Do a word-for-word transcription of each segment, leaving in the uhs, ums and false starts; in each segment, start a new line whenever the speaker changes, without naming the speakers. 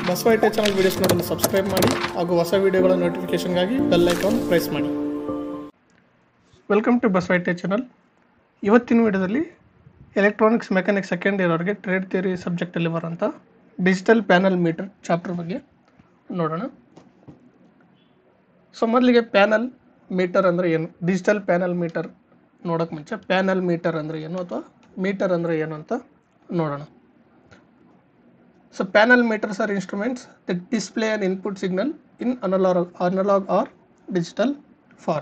Basava I T channel videos ನೋಡಲು subscribe ಮಾಡಿ ಹಾಗೂ ಹೊಸ ವೀಡಿಯೋಗಳ ನೋಟಿಫಿಕೇಶನ್ಗಾಗಿ ಬೆಲ್ ಐಕಾನ್ ಪ್ರೆಸ್ ಮಾಡಿ. Welcome to Basava I T channel. ಇವತ್ತಿನ ವಿಡಿಯೋದಲ್ಲಿ ಎಲೆಕ್ಟ್ರಾನಿಕ್ಸ್ ಮೆಕ್ಯಾನಿಕ್ಸ್ ಸೆಕೆಂಡ್ ಇಯರ್ ಅವರಿಗೆ ಟ್ರೇಡ್ ಥಿಯರಿ ಸಬ್ಜೆಕ್ಟಲ್ಲಿ ಬರೋಂಥ ಡಿಜಿಟಲ್ ಪ್ಯಾನಲ್ ಮೀಟರ್ ಚಾಪ್ಟರ್ ಬಗ್ಗೆ ನೋಡೋಣ. ಸೊ ಮೊದಲಿಗೆ ಪ್ಯಾನಲ್ ಮೀಟರ್ ಅಂದರೆ ಏನು, ಡಿಜಿಟಲ್ ಪ್ಯಾನಲ್ ಮೀಟರ್ ನೋಡೋಕೆ ಮುಂಚೆ ಪ್ಯಾನಲ್ ಮೀಟರ್ ಅಂದರೆ ಏನು ಅಥವಾ ಮೀಟರ್ ಅಂದರೆ ಏನು ಅಂತ ನೋಡೋಣ. So panel meters are instruments that display an input signal in analog, analog or digital form.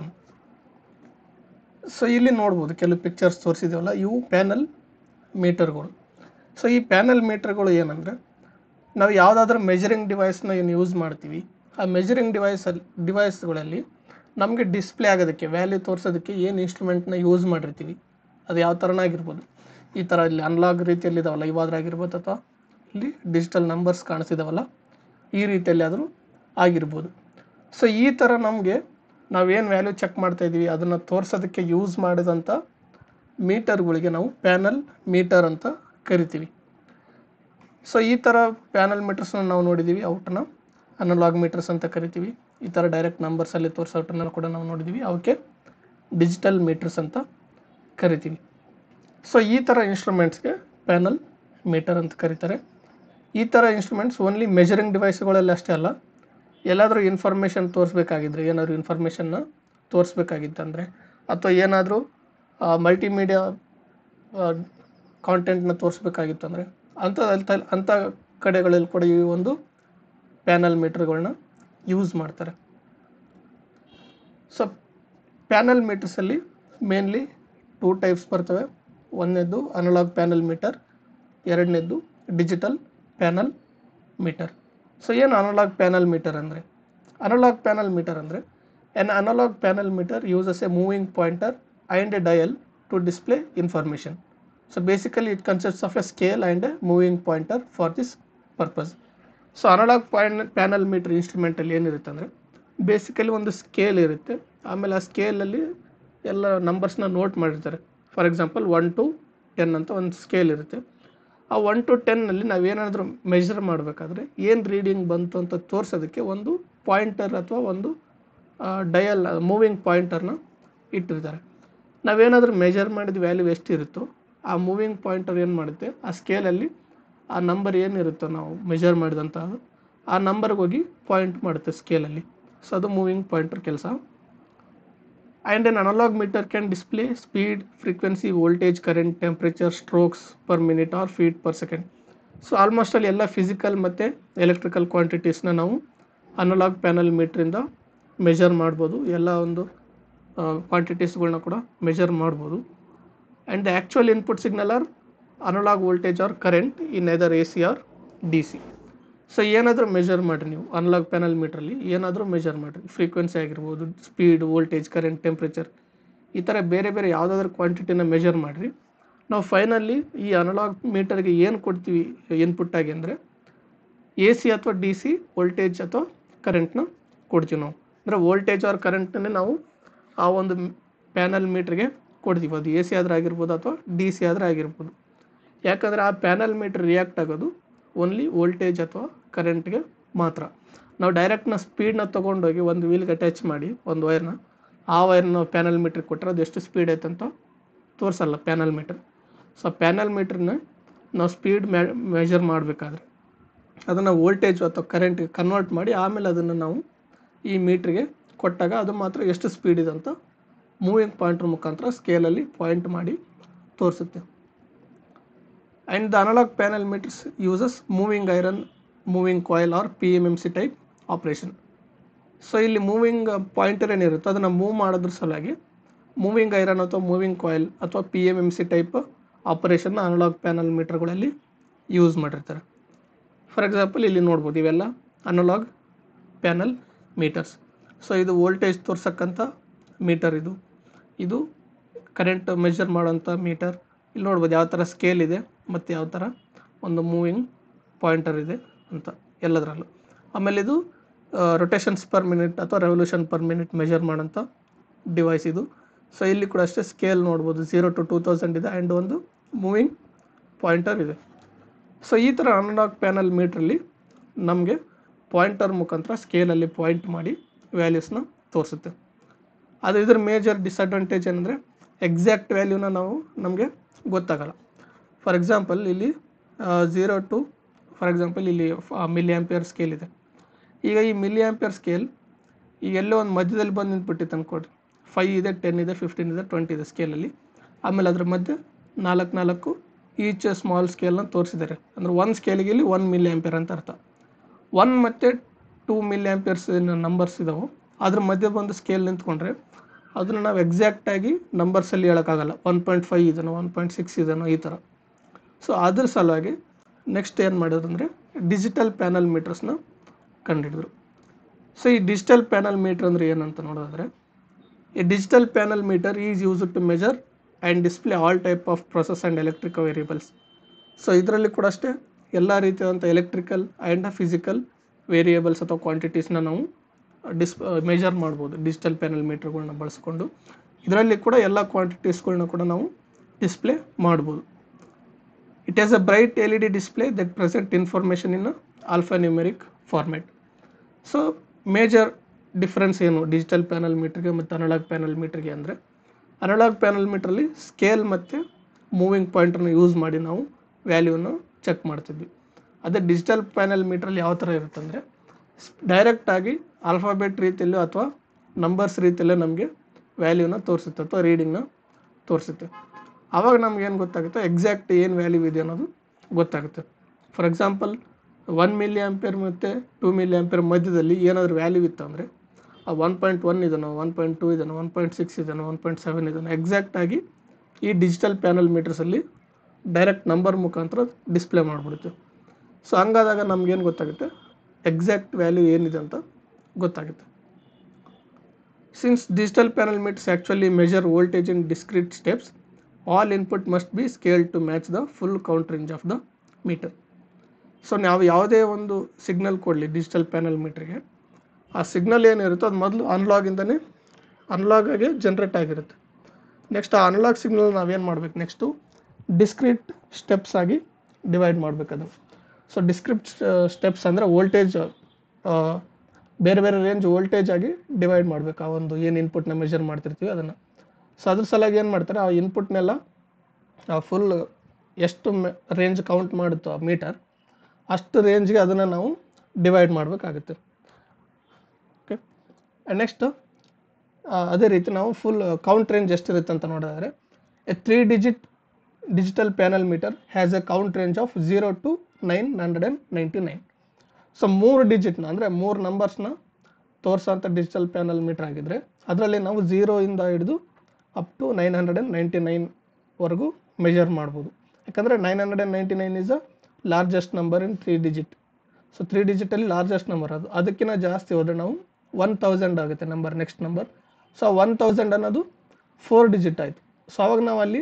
So ಇಲ್ಲಿ ನೋಡ್ಬೋದು ಕೆಲವು ಪಿಕ್ಚರ್ಸ್ ತೋರಿಸಿದೇವಲ್ಲ, ಇವು ಪ್ಯಾನಲ್ ಮೀಟರ್ಗಳು. ಸೊ ಈ ಪ್ಯಾನಲ್ ಮೀಟರ್ಗಳು ಏನಂದರೆ, ನಾವು ಯಾವುದಾದ್ರೂ ಮೆಜರಿಂಗ್ ಡಿವೈಸ್ನ ಏನು ಯೂಸ್ ಮಾಡ್ತೀವಿ, ಆ ಮೆಜರಿಂಗ್ ಡಿವೈಸಲ್ಲಿ ಡಿವೈಸ್ಗಳಲ್ಲಿ ನಮಗೆ ಡಿಸ್ಪ್ಲೇ ಆಗೋದಕ್ಕೆ, ವ್ಯಾಲ್ಯೂ ತೋರಿಸೋದಕ್ಕೆ ಏನು ಇನ್ಸ್ಟ್ರೂಮೆಂಟ್ನ ಯೂಸ್ ಮಾಡಿರ್ತೀವಿ, ಅದು ಯಾವ ಥರನಾಗಿರ್ಬೋದು. ಈ ಥರ ಇಲ್ಲಿ ಅನಲಾಗ್ ರೀತಿಯಲ್ಲಿ ಇದಾವಲ್ಲ, ಇವಾದ್ರಾಗಿರ್ಬೋದು ಅಥವಾ ಇಲ್ಲಿ ಡಿಜಿಟಲ್ ನಂಬರ್ಸ್ ಕಾಣಿಸಿದಾವಲ್ಲ, ಈ ರೀತಿಯಲ್ಲಿ ಆದರೂ ಆಗಿರ್ಬೋದು. ಸೊ ಈ ಥರ ನಮಗೆ ನಾವೇನು ವ್ಯಾಲ್ಯೂ ಚೆಕ್ ಮಾಡ್ತಾಯಿದ್ದೀವಿ ಅದನ್ನು ತೋರಿಸೋದಕ್ಕೆ ಯೂಸ್ ಮಾಡಿದಂಥ ಮೀಟರ್ಗಳಿಗೆ ನಾವು ಪ್ಯಾನಲ್ ಮೀಟರ್ ಅಂತ ಕರಿತೀವಿ. ಸೊ ಈ ಥರ ಪ್ಯಾನಲ್ ಮೀಟರ್ಸ್ನ ನಾವು ನೋಡಿದ್ದೀವಿ, ಔಟನ್ನ ಅನಲಾಗ್ ಮೀಟರ್ಸ್ ಅಂತ ಕರಿತೀವಿ. ಈ ಥರ ಡೈರೆಕ್ಟ್ ನಂಬರ್ಸಲ್ಲಿ ತೋರಿಸೋ ಔಟನ್ನು ಕೂಡ ನಾವು ನೋಡಿದ್ದೀವಿ, ಅವಕ್ಕೆ ಡಿಜಿಟಲ್ ಮೀಟರ್ಸ್ ಅಂತ ಕರಿತೀವಿ. ಸೊ ಈ ಥರ ಇನ್ಸ್ಟ್ರೂಮೆಂಟ್ಸ್ಗೆ ಪ್ಯಾನಲ್ ಮೀಟರ್ ಅಂತ ಕರೀತಾರೆ. ಈ ಥರ ಇನ್ಸ್ಟ್ರೂಮೆಂಟ್ಸ್ ಓನ್ಲಿ ಮೆಜರಿಂಗ್ ಡಿವೈಸ್ಗಳಲ್ಲಿ ಅಷ್ಟೇ ಅಲ್ಲ, ಎಲ್ಲಾದರೂ ಇನ್ಫಾರ್ಮೇಷನ್ ತೋರಿಸ್ಬೇಕಾಗಿದ್ರೆ, ಏನಾದರೂ ಇನ್ಫಾರ್ಮೇಷನ್ನ ತೋರಿಸ್ಬೇಕಾಗಿತ್ತಂದರೆ ಅಥವಾ ಏನಾದರೂ ಮಲ್ಟಿಮೀಡಿಯಾ ಕಾಂಟೆಂಟ್ನ ತೋರಿಸ್ಬೇಕಾಗಿತ್ತಂದರೆ ಅಂಥ ಅಂಥ ಕಡೆಗಳಲ್ಲಿ ಕೂಡ ಈ ಒಂದು ಪ್ಯಾನಲ್ ಮೀಟರ್ಗಳನ್ನ ಯೂಸ್ ಮಾಡ್ತಾರೆ. ಸೊ ಪ್ಯಾನಲ್ ಮೀಟರ್ಸಲ್ಲಿ ಮೇನ್ಲಿ ಟೂ ಟೈಪ್ಸ್ ಬರ್ತವೆ. ಒಂದನೇದು ಅನಲಾಗ್ ಪ್ಯಾನಲ್ ಮೀಟರ್, ಎರಡನೇದು ಡಿಜಿಟಲ್ ಪ್ಯಾನಲ್ ಮೀಟರ್. ಸೊ ಏನು ಅನಲಾಗ್ ಪ್ಯಾನಲ್ ಮೀಟರ್ ಅಂದರೆ, ಅನಲಾಗ್ ಪ್ಯಾನಲ್ ಮೀಟರ್ ಅಂದರೆ an analog panel meter uses a moving pointer and a dial to display information. So basically it consists of a scale and a moving pointer for this purpose. So analog pan panel meter ಇನ್ಸ್ಟ್ರೂಮೆಂಟಲ್ಲಿ ಏನಿರುತ್ತೆ ಅಂದರೆ, basically ಒಂದು scale ಇರುತ್ತೆ, ಆಮೇಲೆ ಆ ಸ್ಕೇಲಲ್ಲಿ ಎಲ್ಲ ನಂಬರ್ಸ್ನ ನೋಟ್ ಮಾಡಿರ್ತಾರೆ. For example one to ten ಅಂತ ಒಂದು ಸ್ಕೇಲ್ ಇರುತ್ತೆ. ಆ ಒನ್ ಟು ಟೆನ್ನಲ್ಲಿ ನಾವೇನಾದರೂ ಮೆಜರ್ ಮಾಡಬೇಕಾದ್ರೆ ಏನು ರೀಡಿಂಗ್ ಬಂತು ಅಂತ ತೋರಿಸೋದಕ್ಕೆ ಒಂದು ಪಾಯಿಂಟರ್ ಅಥವಾ ಒಂದು ಡಯಲ್ ಮೂವಿಂಗ್ ಪಾಯಿಂಟರ್ನ ಇಟ್ಟಿರ್ತಾರೆ. ನಾವೇನಾದರೂ ಮೆಜರ್ ಮಾಡಿದ ವ್ಯಾಲ್ಯೂ ಎಷ್ಟಿರುತ್ತೋ ಆ ಮೂವಿಂಗ್ ಪಾಯಿಂಟರ್ ಏನು ಮಾಡುತ್ತೆ, ಆ ಸ್ಕೇಲಲ್ಲಿ ಆ ನಂಬರ್ ಏನಿರುತ್ತೋ ನಾವು ಮೆಜರ್ ಮಾಡಿದಂಥ ಆ ನಂಬರ್ಗೆ ಹೋಗಿ ಪಾಯಿಂಟ್ ಮಾಡುತ್ತೆ ಸ್ಕೇಲಲ್ಲಿ. ಸೊ ಅದು ಮೂವಿಂಗ್ ಪಾಯಿಂಟರ್ ಕೆಲಸ. And an analog meter can display speed, frequency, voltage, current, temperature, strokes per minute or feet per second. So almost ಅಲ್ಲಿ ಎಲ್ಲ ಫಿಸಿಕಲ್ ಮತ್ತು ಎಲೆಕ್ಟ್ರಿಕಲ್ ಕ್ವಾಂಟಿಟೀಸ್ನ ನಾವು ಅನಲಾಗ್ ಪ್ಯಾನಲ್ ಮೀಟ್ರಿಂದ ಮೆಜರ್ ಮಾಡ್ಬೋದು, ಎಲ್ಲ ಒಂದು ಕ್ವಾಂಟಿಟೀಸ್ಗಳನ್ನ ಕೂಡ ಮೆಜರ್ ಮಾಡ್ಬೋದು. And the actual input signal or analog voltage or current in either A C or D C. So ಏನಾದರೂ ಮೆಜರ್ ಮಾಡಿರಿ ನೀವು ಅನಲಾಗ್ ಪ್ಯಾನಲ್ ಮೀಟ್ರಲ್ಲಿ, ಏನಾದರೂ ಮೆಜರ್ ಮಾಡಿರಿ, ಫ್ರೀಕ್ವೆನ್ಸಿ ಆಗಿರ್ಬೋದು, ಸ್ಪೀಡ್, ವೋಲ್ಟೇಜ್, ಕರೆಂಟ್, ಟೆಂಪ್ರೇಚರ್, ಈ ಥರ ಬೇರೆ ಬೇರೆ ಯಾವುದಾದ್ರೂ ಕ್ವಾಂಟಿಟಿನ ಮೆಜರ್ ಮಾಡಿರಿ. ನಾವು ಫೈನಲ್ಲಿ ಈ ಅನಲಾಗ್ ಮೀಟರ್ಗೆ ಏನು ಕೊಡ್ತೀವಿ ಇನ್ಪುಟ್ಟಾಗಿ ಅಂದರೆ ಎ ಸಿ ಅಥವಾ ಡಿ ಸಿ ವೋಲ್ಟೇಜ್ ಅಥವಾ ಕರೆಂಟ್ನ ಕೊಡ್ತೀವಿ ನಾವು. ಅಂದರೆ ವೋಲ್ಟೇಜ್ ಆರ್ ಕರೆಂಟನ್ನೇ ನಾವು ಆ ಒಂದು ಪ್ಯಾನಲ್ ಮೀಟ್ರಿಗೆ ಕೊಡ್ತೀವಿ. ಅದು ಎ ಸಿ ಆದ್ರೆ ಆಗಿರ್ಬೋದು ಅಥವಾ ಡಿ ಸಿ ಆದರೆ ಆಗಿರ್ಬೋದು. ಯಾಕಂದರೆ ಆ ಪ್ಯಾನಲ್ ಮೀಟ್ರ್ ರಿಯಾಕ್ಟ್ ಆಗೋದು ಓನ್ಲಿ ವೋಲ್ಟೇಜ್ ಅಥವಾ ಕರೆಂಟ್ಗೆ ಮಾತ್ರ. ನಾವು ಡೈರೆಕ್ಟ್ನ ಸ್ಪೀಡ್ನ ತೊಗೊಂಡೋಗಿ ಒಂದು ವೀಲ್ಗೆ ಅಟ್ಯಾಚ್ ಮಾಡಿ ಒಂದು ವೈರ್ನ, ಆ ವೈರ್ನ ಪ್ಯಾನಲ್ ಮೀಟ್ರಿಗೆ ಕೊಟ್ಟರೆ ಅದು ಎಷ್ಟು ಸ್ಪೀಡ್ ಐತಂತ ತೋರಿಸಲ್ಲ ಪ್ಯಾನಲ್ ಮೀಟ್ರ್. ಸೊ ಪ್ಯಾನಲ್ ಮೀಟ್ರನ್ನ ನಾವು ಸ್ಪೀಡ್ ಮ್ಯಾ ಮೆಜರ್ ಮಾಡಬೇಕಾದ್ರೆ ಅದನ್ನು ವೋಲ್ಟೇಜ್ ಅಥವಾ ಕರೆಂಟ್ಗೆ ಕನ್ವರ್ಟ್ ಮಾಡಿ ಆಮೇಲೆ ಅದನ್ನು ನಾವು ಈ ಮೀಟ್ರಿಗೆ ಕೊಟ್ಟಾಗ ಅದು ಮಾತ್ರ ಎಷ್ಟು ಸ್ಪೀಡ್ ಇದೆ ಅಂತ ಮೂವಿಂಗ್ ಪಾಯಿಂಟ್ರ್ ಮುಖಾಂತರ ಸ್ಕೇಲಲ್ಲಿ ಪಾಯಿಂಟ್ ಮಾಡಿ ತೋರಿಸುತ್ತೆ. And the analog panel meters uses moving iron, moving coil or P M M C type operation. So ಇಲ್ಲಿ ಮೂವಿಂಗ್ ಪಾಯಿಂಟರ್ ಏನಿರುತ್ತೆ ಅದನ್ನು ಮೂವ್ ಮಾಡೋದ್ರ ಸಲುವಾಗಿ ಮೂವಿಂಗ್ ಐರನ್ ಅಥವಾ ಮೂವಿಂಗ್ ಕಾಯಿಲ್ ಅಥವಾ P M M C type ಆಪರೇಷನ್ನ ಅನಲಾಗ್ ಪ್ಯಾನಲ್ ಮೀಟರ್ಗಳಲ್ಲಿ use ಮಾಡಿರ್ತಾರೆ. ಫಾರ್ ಎಕ್ಸಾಂಪಲ್ ಇಲ್ಲಿ ನೋಡ್ಬೋದು, ಇವೆಲ್ಲ ಅನಲಾಗ್ ಪ್ಯಾನಲ್ ಮೀಟರ್ಸ್. ಸೊ ಇದು ವೋಲ್ಟೇಜ್ ತೋರ್ಸಕ್ಕಂಥ ಮೀಟರ್, ಇದು ಇದು ಕರೆಂಟ್ ಮೆಜರ್ ಮಾಡೋಂಥ ಮೀಟರ್. ಇಲ್ಲಿ ನೋಡ್ಬೋದು ಯಾವ ಥರ ಸ್ಕೇಲ್ ಇದೆ ಮತ್ತು ಯಾವ ಥರ ಒಂದು ಮೂವಿಂಗ್ ಪಾಯಿಂಟರ್ ಇದೆ ಅಂತ ಎಲ್ಲದರಲ್ಲೂ. ಆಮೇಲೆ ಇದು ರೊಟೇಷನ್ಸ್ ಪರ್ ಮಿನಿಟ್ ಅಥವಾ ರೆವಲ್ಯೂಷನ್ ಪರ್ ಮಿನಿಟ್ ಮೆಜರ್ ಮಾಡೋಂಥ ಡಿವೈಸ್ ಇದು. ಸೊ ಇಲ್ಲಿ ಕೂಡ ಅಷ್ಟೇ ಸ್ಕೇಲ್ ನೋಡ್ಬೋದು, ಝೀರೋ ಟು ಟೂ ತೌಸಂಡ್ ಇದೆ ಆ್ಯಂಡ್ ಒಂದು ಮೂವಿಂಗ್ ಪಾಯಿಂಟರ್ ಇದೆ. ಸೊ ಈ ಥರ ಅನಲಾಗ್ ಪ್ಯಾನಲ್ ಮೀಟ್ರಲ್ಲಿ ನಮಗೆ ಪಾಯಿಂಟರ್ ಮುಖಾಂತರ ಸ್ಕೇಲಲ್ಲಿ ಪಾಯಿಂಟ್ ಮಾಡಿ ವ್ಯಾಲ್ಯೂಸ್ನ ತೋರಿಸುತ್ತೆ. ಅದು ಇದ್ರ ಮೇಜರ್ ಡಿಸಡ್ವಾಂಟೇಜ್ ಏನಂದರೆ ಎಕ್ಸಾಕ್ಟ್ ವ್ಯಾಲ್ಯೂನ ನಾವು ನಮಗೆ ಗೊತ್ತಾಗಲ್ಲ. ಫಾರ್ ಎಕ್ಸಾಂಪಲ್ ಇಲ್ಲಿ ಝೀರೋ ಟು ಫಾರ್ ಎಕ್ಸಾಂಪಲ್ ಇಲ್ಲಿ ಮಿಲಿ ಆಂಪಿಯರ್ ಸ್ಕೇಲ್ ಇದೆ. ಈಗ ಈ ಮಿಲಿ ಆಂಪಿಯರ್ ಸ್ಕೇಲ್ ಈಗ ಎಲ್ಲೋ ಒಂದು ಮಧ್ಯದಲ್ಲಿ ಬಂದು ನಿಂತ್ಬಿಟ್ಟಿತ್ತು ಅಂದ್ಕೊಡ್ರಿ. ಫೈವ್ ಇದೆ, ಟೆನ್ ಇದೆ, ಫಿಫ್ಟೀನ್ ಇದೆ, ಟ್ವೆಂಟಿ ಇದೆ ಸ್ಕೇಲಲ್ಲಿ. ಆಮೇಲೆ ಅದ್ರ ಮಧ್ಯೆ ನಾಲ್ಕು ನಾಲ್ಕು ಈಚ್ ಸ್ಮಾಲ್ ಸ್ಕೇಲ್ನ ತೋರಿಸಿದ್ದಾರೆ. ಅಂದರೆ ಒಂದು ಸ್ಕೇಲಿಗೆ ಇಲ್ಲಿ ಒನ್ ಮಿಲಿ ಆಂಪಿಯರ್ ಅಂತ ಅರ್ಥ. ಒನ್ ಮತ್ತು ಟೂ ಮಿಲಿ ಆಂಪಿಯರ್ಸ್ ನಂಬರ್ಸ್ ಇದಾವೆ, ಅದ್ರ ಮಧ್ಯೆ ಬಂದು ಸ್ಕೇಲ್ ನಿಂತ್ಕೊಂಡ್ರೆ ಅದನ್ನು ನಾವು ಎಕ್ಸಾಕ್ಟಾಗಿ ನಂಬರ್ಸಲ್ಲಿ ಹೇಳೋಕ್ಕಾಗಲ್ಲ. ಒನ್ ಪಾಯಿಂಟ್ ಫೈವ್ ಇದನೋ ಒನ್ ಪಾಯಿಂಟ್ ಸಿಕ್ಸ್ ಇದನೋ ಈ ಥರ. ಸೊ ಅದ್ರ ಸಲುವಾಗಿ ನೆಕ್ಸ್ಟ್ ಏನು ಮಾಡಿದ್ರು ಅಂದರೆ ಡಿಜಿಟಲ್ ಪ್ಯಾನಲ್ ಮೀಟರ್ಸ್ನ ಕಂಡುಹಿಡಿದ್ರು. ಸೊ ಈ ಡಿಜಿಟಲ್ ಪ್ಯಾನಲ್ ಮೀಟರ್ ಅಂದರೆ ಏನಂತ ನೋಡೋದಾದರೆ, a digital panel meter is used to measure and display all type of process and electrical variables. So ಇದರಲ್ಲಿ ಕೂಡ ಅಷ್ಟೇ ಎಲ್ಲ ರೀತಿಯಾದಂಥ ಎಲೆಕ್ಟ್ರಿಕಲ್ ಆ್ಯಂಡ್ ಫಿಸಿಕಲ್ ವೇರಿಯೇಬಲ್ಸ್ ಅಥವಾ ಕ್ವಾಂಟಿಟೀಸ್ನ ನಾವು ಡಿಸ್ ಮೆಜರ್ ಮಾಡ್ಬೋದು ಡಿಜಿಟಲ್ ಪ್ಯಾನಲ್ ಮೀಟರ್ಗಳನ್ನ ಬಳಸ್ಕೊಂಡು. ಇದರಲ್ಲಿ ಕೂಡ ಎಲ್ಲ ಕ್ವಾಂಟಿಟೀಸ್ಗಳನ್ನ ಕೂಡ ನಾವು ಡಿಸ್ಪ್ಲೇ ಮಾಡ್ಬೋದು. It has a bright L E D display that present information in alpha numeric format. So major difference ಏನು ಡಿಜಿಟಲ್ ಪ್ಯಾನಲ್ ಮೀಟರ್ಗೆ ಮತ್ತು ಅನಲಾಗ್ ಪ್ಯಾನಲ್ ಮೀಟರ್ಗೆ ಅಂದರೆ, ಅನಲಾಗ್ ಪ್ಯಾನಲ್ ಮೀಟ್ರಲ್ಲಿ ಸ್ಕೇಲ್ ಮತ್ತು ಮೂವಿಂಗ್ ಪಾಯಿಂಟನ್ನು ಯೂಸ್ ಮಾಡಿ ನಾವು ವ್ಯಾಲ್ಯೂನ ಚೆಕ್ ಮಾಡ್ತಿದ್ವಿ. ಅದೇ ಡಿಜಿಟಲ್ ಪ್ಯಾನಲ್ ಮೀಟ್ರಲ್ಲಿ ಯಾವ ಥರ ಇರುತ್ತೆ ಅಂದರೆ, ಡೈರೆಕ್ಟಾಗಿ ಆಲ್ಫಾಬೆಟ್ ರೀತಿಯಲ್ಲೋ ಅಥವಾ ನಂಬರ್ಸ್ ರೀತಿಯಲ್ಲೇ ನಮಗೆ ವ್ಯಾಲ್ಯೂನ ತೋರಿಸುತ್ತೆ ಅಥವಾ ರೀಡಿಂಗ್ನ ತೋರಿಸುತ್ತೆ. ಆವಾಗ ನಮ್ಗೇನು ಗೊತ್ತಾಗುತ್ತೆ, ಎಕ್ಸಾಕ್ಟ್ ಏನು ವ್ಯಾಲ್ಯೂ ಇದೆ ಅನ್ನೋದು ಗೊತ್ತಾಗುತ್ತೆ. For example one milli ampere ಮತ್ತು ಟೂ ಮಿಲಿ ಆಂಪಿಯರ್ ಮಧ್ಯದಲ್ಲಿ ಏನಾದರೂ ವ್ಯಾಲ್ಯೂ ಇತ್ತು ಅಂದರೆ ಆ ಒನ್ ಪಾಯಿಂಟ್ ಒನ್ ಇದನೋ ಒನ್ ಪಾಯಿಂಟ್ ಟೂ ಇದನೋ ಒನ್ ಪಾಯಿಂಟ್ ಸಿಕ್ಸ್ ಇದನೋ ಒನ್ ಪಾಯಿಂಟ್ ಸೆವೆನ್ ಇದನೋ ಎಕ್ಸಾಕ್ಟಾಗಿ ಈ ಡಿಜಿಟಲ್ ಪ್ಯಾನಲ್ ಮೀಟರ್ಸಲ್ಲಿ ಡೈರೆಕ್ಟ್ ನಂಬರ್ ಮುಖಾಂತರ ಡಿಸ್ಪ್ಲೇ ಮಾಡಿಬಿಡುತ್ತೆ. ಸೊ ಹಂಗಾದಾಗ ನಮಗೇನು ಗೊತ್ತಾಗುತ್ತೆ, ಎಕ್ಸಾಕ್ಟ್ ವ್ಯಾಲ್ಯೂ ಏನಿದೆ ಅಂತ ಗೊತ್ತಾಗುತ್ತೆ. Since digital panel meters actually measure voltage in discrete steps, all input must be scale to match the full count range of the meter. So ನಾವು ಯಾವುದೇ ಒಂದು ಸಿಗ್ನಲ್ ಕೊಡಲಿ ಡಿಜಿಟಲ್ ಪ್ಯಾನಲ್ ಮೀಟ್ರಿಗೆ, ಆ ಸಿಗ್ನಲ್ ಏನಿರುತ್ತೋ ಅದು ಮೊದಲು ಅನ್ಲಾಗಿಂದನೇ ಅನ್ಲಾಗಾಗಿ ಜನ್ರೇಟ್ ಆಗಿರುತ್ತೆ. ನೆಕ್ಸ್ಟ್ ಆ ಅನ್ಲಾಗ್ signal ನಾವೇನು ಮಾಡಬೇಕು, ನೆಕ್ಸ್ಟು ಡಿಸ್ಕ್ರೀಟ್ ಸ್ಟೆಪ್ಸ್ ಆಗಿ ಡಿವೈಡ್ ಮಾಡಬೇಕದು. ಸೊ ಡಿಸ್ಕ್ರಿಪ್ಟ್ ಸ್ಟೆಪ್ಸ್ ಅಂದರೆ ವೋಲ್ಟೇಜ್ ಬೇರೆ ಬೇರೆ ರೇಂಜ್ ವೋಲ್ಟೇಜ್ ಆಗಿ ಡಿವೈಡ್ ಮಾಡಬೇಕು ಆ ಒಂದು ಏನು ಇನ್ಪುಟ್ನ ಮೆಜರ್ ಮಾಡ್ತಿರ್ತೀವಿ ಅದನ್ನು. ಸೊ ಅದ್ರ ಸಲುವಾಗಿ ಏನು ಮಾಡ್ತಾರೆ, ಆ ಇನ್ಪುಟ್ನೆಲ್ಲ ಫುಲ್ ಎಷ್ಟು ರೇಂಜ್ ಕೌಂಟ್ ಮಾಡುತ್ತೋ ಆ ಮೀಟರ್ ಅಷ್ಟು ರೇಂಜ್ಗೆ ಅದನ್ನು ನಾವು ಡಿವೈಡ್ ಮಾಡಬೇಕಾಗುತ್ತೆ. ಓಕೆ, ನೆಕ್ಸ್ಟ್ ಅದೇ ರೀತಿ ನಾವು ಫುಲ್ ಕೌಂಟ್ ರೇಂಜ್ ಎಷ್ಟಿರುತ್ತೆ ಅಂತ ನೋಡಿದ್ರೆ, a three digit digital panel meter has a count range of zero to nine hundred and ninety nine. So ಮೂರು ಡಿಜಿಟ್ನ ಅಂದರೆ ಮೂರು ನಂಬರ್ಸ್ನ ತೋರಿಸೋಂಥ ಡಿಜಿಟಲ್ ಪ್ಯಾನಲ್ ಮೀಟರ್ ಆಗಿದ್ದರೆ ಅದರಲ್ಲಿ ನಾವು ಝೀರೋಯಿಂದ ಹಿಡಿದು up to nine hundred and ninety ನೈನ್ವರೆಗೂ ಮೆಜರ್ ಮಾಡ್ಬೋದು. ಯಾಕಂದರೆ nine hundred and ninety nine is a largest number in three digit. So three ಡಿಜಿಟಲ್ಲಿ ಲಾರ್ಜೆಸ್ಟ್ ನಂಬರ್ ಅದು. ಅದಕ್ಕಿಂತ ಜಾಸ್ತಿ ಹೋದರೆ ನಾವು ಒನ್ ತೌಸಂಡ್ ಆಗುತ್ತೆ number next number. So one thousand ಅನ್ನೋದು ಫೋರ್ ಡಿಜಿಟ್ ಆಯಿತು. ಸೊ ಅವಾಗ ನಾವು ಅಲ್ಲಿ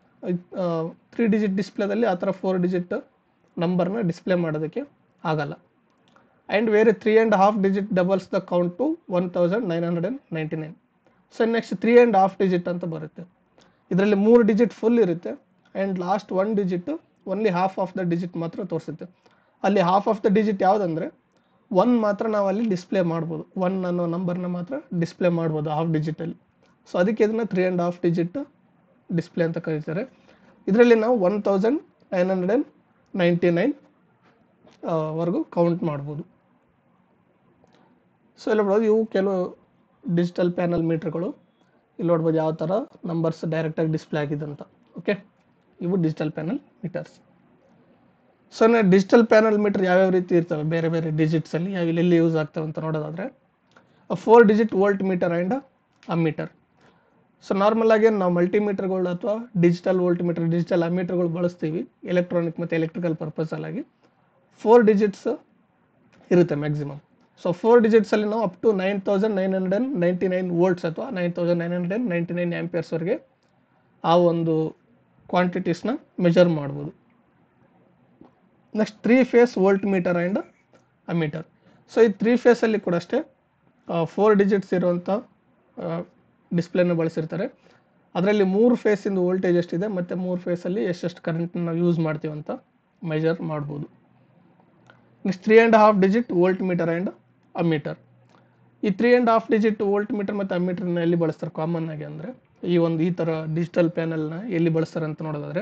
ತ್ರೀ ಡಿಜಿಟ್ ಡಿಸ್ಪ್ಲೇದಲ್ಲಿ ಆ ಥರ ಫೋರ್ ಡಿಜಿಟ್ ನಂಬರ್ನ ಡಿಸ್ಪ್ಲೇ ಮಾಡೋದಕ್ಕೆ ಆಗಲ್ಲ. And where three and half digit doubles the count to one thousand nine hundred and ninety nine. So next three and half digit ಅಂತ ಬರುತ್ತೆ. ಇದರಲ್ಲಿ ಮೂರು ಡಿಜಿಟ್ ಫುಲ್ ಇರುತ್ತೆ and last one digit only half of the digit ಮಾತ್ರ ತೋರಿಸುತ್ತೆ. ಅಲ್ಲಿ half of the digit ಯಾವುದಂದರೆ one ಮಾತ್ರ ನಾವು ಅಲ್ಲಿ ಡಿಸ್ಪ್ಲೇ ಮಾಡ್ಬೋದು, ಒನ್ ಅನ್ನೋ ನಂಬರ್ನ ಮಾತ್ರ ಡಿಸ್ಪ್ಲೇ ಮಾಡ್ಬೋದು ಹಾಫ್ ಡಿಜಿಟಲ್ಲಿ. ಸೊ ಅದಕ್ಕೆ ಇದನ್ನು three and half digit display ಅಂತ ಕರೀತಾರೆ. ಇದರಲ್ಲಿ ನಾವು one thousand nine hundred and ninety nine ವರೆಗೂ ಕೌಂಟ್ ಮಾಡ್ಬೋದು. ಸೊ ಇಲ್ಲಿ ನೋಡ್ಬೋದು ಇವು ಕೆಲವು ಡಿಜಿಟಲ್ ಪ್ಯಾನಲ್ ಮೀಟರ್ಗಳು. ಇಲ್ಲಿ ನೋಡ್ಬೋದು ಯಾವ ಥರ ನಂಬರ್ಸ್ ಡೈರೆಕ್ಟಾಗಿ ಡಿಸ್ಪ್ಲೇ ಆಗಿದೆ ಅಂತ. ಓಕೆ, ಇವು ಡಿಜಿಟಲ್ ಪ್ಯಾನಲ್ ಮೀಟರ್ಸ್. ಸೊ ನಾವು ಡಿಜಿಟಲ್ ಪ್ಯಾನಲ್ ಮೀಟರ್ ಯಾವ್ಯಾವ ರೀತಿ ಇರ್ತವೆ ಬೇರೆ ಬೇರೆ ಡಿಜಿಟ್ಸಲ್ಲಿ ಯಾವ ಎಲ್ಲಿ ಯೂಸ್ ಆಗ್ತವೆ ಅಂತ ನೋಡೋದಾದರೆ, four digit volt meter and ammeter. So normal ಆಗಿ ನಾವು ಮಲ್ಟಿಮೀಟರ್ಗಳು ಅಥವಾ ಡಿಜಿಟಲ್ ವೋಲ್ಟ್ ಮೀಟರ್ ಡಿಜಿಟಲ್ ಅಮ್ಮೀಟರ್ಗಳು ಬಳಸ್ತೀವಿ ಎಲೆಕ್ಟ್ರಾನಿಕ್ ಮತ್ತು ಎಲೆಕ್ಟ್ರಿಕಲ್ ಪರ್ಪಸಲ್ಲಾಗಿ. ಫೋರ್ ಡಿಜಿಟ್ಸ್ ಇರುತ್ತೆ ಮ್ಯಾಕ್ಸಿಮಮ್. ಸೊ ಫೋರ್ ಡಿಜಿಟ್ಸಲ್ಲಿ ನಾವು up to nine thousand nine hundred and ninety nine volts ಅಥವಾ nine thousand nine hundred and ninety nine ಆ್ಯಂಪಿಯರ್ಸ್ವರೆಗೆ ಆ ಒಂದು ಕ್ವಾಂಟಿಟೀಸ್ನ ಮೆಜರ್ ಮಾಡ್ಬೋದು. Next three phase volt meter and ammeter. So ಈ ತ್ರೀ ಫೇಸಲ್ಲಿ ಕೂಡ ಅಷ್ಟೇ ಫೋರ್ ಡಿಜಿಟ್ಸ್ ಇರುವಂಥ ಡಿಸ್ಪ್ಲೇನ ಬಳಸಿರ್ತಾರೆ. ಅದರಲ್ಲಿ ಮೂರು ಫೇಸಿಂದು ವೋಲ್ಟೇಜ್ ಎಷ್ಟಿದೆ ಮತ್ತು ಮೂರು ಫೇಸಲ್ಲಿ ಎಷ್ಟೆಷ್ಟು ಕರೆಂಟ್ನ ನಾವು ಯೂಸ್ ಮಾಡ್ತೀವಿ ಅಂತ ಮೆಜರ್ ಮಾಡ್ಬೋದು. Next three and half digit volt meter and ammeter. ಈ three and half digit volt meter ಮತ್ತು ಅಮ್ಮೀಟರ್ನ ಎಲ್ಲಿ ಬಳಸ್ತಾರೆ ಕಾಮನ್ ಆಗಿ ಅಂದರೆ ಈ ಒಂದು ಈ ಥರ ಡಿಜಿಟಲ್ ಪ್ಯಾನಲ್ನ ಎಲ್ಲಿ ಬಳಸ್ತಾರೆ ಅಂತ ನೋಡೋದಾದರೆ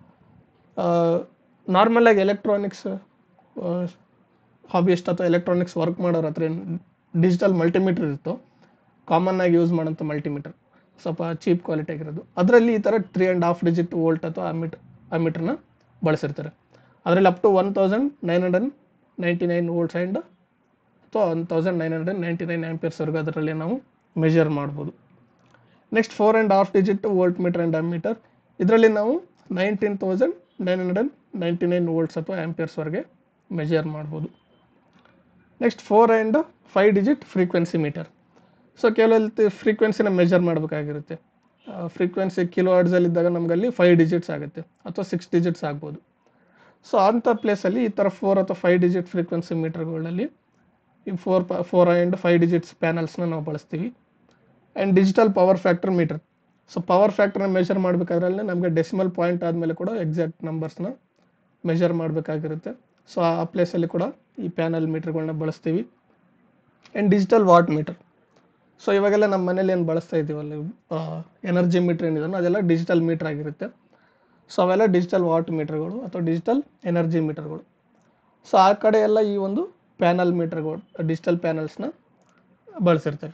ನಾರ್ಮಲಾಗಿ ಎಲೆಕ್ಟ್ರಾನಿಕ್ಸ್ ಹಾಬಿಯಸ್ಟ್ ಅಥವಾ ಎಲೆಕ್ಟ್ರಾನಿಕ್ಸ್ ವರ್ಕ್ ಮಾಡೋರ ಹತ್ರ ಏನು ಡಿಜಿಟಲ್ ಮಲ್ಟಿಮೀಟರ್ ಇರುತ್ತೋ ಕಾಮನ್ ಆಗಿ ಯೂಸ್ ಮಾಡೋಂಥ ಮಲ್ಟಿಮೀಟರ್ ಸ್ವಲ್ಪ ಚೀಪ್ ಕ್ವಾಲಿಟಿ ಆಗಿರೋದು, ಅದರಲ್ಲಿ ಈ ಥರ three and half digit volt ಅಥವಾ ಅಮ್ಮೀಟರ್ ಅಮ್ಮೀಟರ್ನ ಬಳಸಿರ್ತಾರೆ. ಅದರಲ್ಲಿ up to one thousand nine hundred ninety nine volts and ಅಥವಾ one thousand nine hundred ninety nine ಆ್ಯಂಪಿಯರ್ಸ್ವರೆಗೂ ಅದರಲ್ಲಿ ನಾವು ಮೆಜರ್ ಮಾಡ್ಬೋದು. Next four and half digit volt meter and ammeter, ಇದರಲ್ಲಿ ನಾವು nineteen thousand nine hundred ninety nine volts ಅಥವಾ ಆ್ಯಂಪಿಯರ್ಸ್ವರೆಗೆ measure ಮಾಡ್ಬೋದು. Next four and five digit frequency meter. So ಕೆಲವೊಂದು ಫ್ರೀಕ್ವೆನ್ಸಿನ ಮೆಜರ್ ಮಾಡಬೇಕಾಗಿರುತ್ತೆ. ಫ್ರೀಕ್ವೆನ್ಸಿ ಕಿಲೋ ಹರ್ಟ್ಸಲ್ಲಿದ್ದಾಗ ನಮಗಲ್ಲಿ ಫೈವ್ ಡಿಜಿಟ್ಸ್ ಆಗುತ್ತೆ ಅಥವಾ ಸಿಕ್ಸ್ ಡಿಜಿಟ್ಸ್ ಆಗ್ಬೋದು. ಸೊ ಅಂಥ ಪ್ಲೇಸಲ್ಲಿ ಈ ಥರ ಫೋರ್ ಅಥವಾ ಫೈವ್ ಡಿಜಿಟ್ ಫ್ರೀಕ್ವೆನ್ಸಿ ಮೀಟರ್ಗಳಲ್ಲಿ ಈ ಫೋರ್ ಪ ಫೋರ್ ಆ್ಯಂಡ್ ಫೈವ್ ಡಿಜಿಟ್ಸ್ ಪ್ಯಾನಲ್ಸ್ನ ನಾವು ಬಳಸ್ತೀವಿ. And digital power factor meter. So power ಫ್ಯಾಕ್ಟರ್ನ ಮೆಜರ್ ಮಾಡಬೇಕಾದ್ರಲ್ಲಿ ನಮಗೆ ಡೆಸಿಮಲ್ ಪಾಯಿಂಟ್ ಆದಮೇಲೆ ಕೂಡ ಎಕ್ಸಾಕ್ಟ್ ನಂಬರ್ಸ್ನ ಮೆಜರ್ ಮಾಡಬೇಕಾಗಿರುತ್ತೆ. ಸೊ ಆ ಪ್ಲೇಸಲ್ಲಿ ಕೂಡ ಈ ಪ್ಯಾನಲ್ ಮೀಟರ್ಗಳನ್ನ ಬಳಸ್ತೀವಿ. And digital watt meter. So ಇವಾಗೆಲ್ಲ ನಮ್ಮ ಮನೇಲಿ ಏನು ಬಳಸ್ತಾ ಇದ್ದೀವಲ್ಲ ಎನರ್ಜಿ ಮೀಟ್ರ್ ಏನಿದೆ ಅದೆಲ್ಲ ಡಿಜಿಟಲ್ ಮೀಟ್ರ್ ಆಗಿರುತ್ತೆ. ಸೊ ಅವೆಲ್ಲ ಡಿಜಿಟಲ್ ವಾಟ್ ಮೀಟರ್ಗಳು ಅಥವಾ ಡಿಜಿಟಲ್ ಎನರ್ಜಿ ಮೀಟರ್ಗಳು. ಸೊ ಆ ಕಡೆ ಎಲ್ಲ ಈ ಒಂದು ಪ್ಯಾನಲ್ ಮೀಟರ್ಗಳು ಡಿಜಿಟಲ್ ಪ್ಯಾನಲ್ಸ್ನ ಬಳಸಿರ್ತಾರೆ.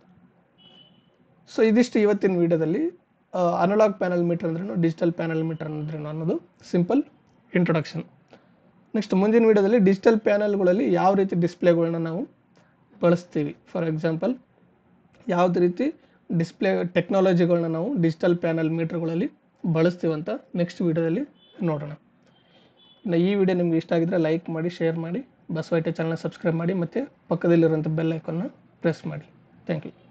ಸೊ ಇದಿಷ್ಟು ಇವತ್ತಿನ ವಿಡಿಯೋದಲ್ಲಿ ಅನಲಾಗ್ ಪ್ಯಾನಲ್ ಮೀಟರ್ ಅಂದ್ರೇನು, ಡಿಜಿಟಲ್ ಪ್ಯಾನಲ್ ಮೀಟರ್ ಅಂದ್ರೇನು ಅನ್ನೋದು ಸಿಂಪಲ್ ಇಂಟ್ರೊಡಕ್ಷನ್. ನೆಕ್ಸ್ಟ್ ಮುಂದಿನ ವಿಡಿಯೋದಲ್ಲಿ ಡಿಜಿಟಲ್ ಪ್ಯಾನಲ್ಗಳಲ್ಲಿ ಯಾವ ರೀತಿ ಡಿಸ್ಪ್ಲೇಗಳನ್ನ ನಾವು ಬಳಸ್ತೀವಿ, ಫಾರ್ ಎಕ್ಸಾಂಪಲ್ ಯಾವುದೇ ರೀತಿ ಡಿಸ್ಪ್ಲೇ ಟೆಕ್ನಾಲಜಿಗಳನ್ನ ನಾವು ಡಿಜಿಟಲ್ ಪ್ಯಾನಲ್ ಮೀಟರ್ಗಳಲ್ಲಿ ಬಳಸ್ತೀವಿ ಅಂತ ನೆಕ್ಸ್ಟ್ ವಿಡಿಯೋದಲ್ಲಿ ನೋಡೋಣ. ಇನ್ನು ಈ ವಿಡಿಯೋ ನಿಮ್ಗೆ ಇಷ್ಟ ಆಗಿದ್ರೆ ಲೈಕ್ ಮಾಡಿ, ಶೇರ್ ಮಾಡಿ, ಬಸವ ಐ ಟಿ ಚಾನಲ್ನ ಸಬ್ಸ್ಕ್ರೈಬ್ ಮಾಡಿ ಮತ್ತು ಪಕ್ಕದಲ್ಲಿರುವಂಥ ಬೆಲ್ ಐಕಾನ್ನ ಪ್ರೆಸ್ ಮಾಡಿ. Thank you.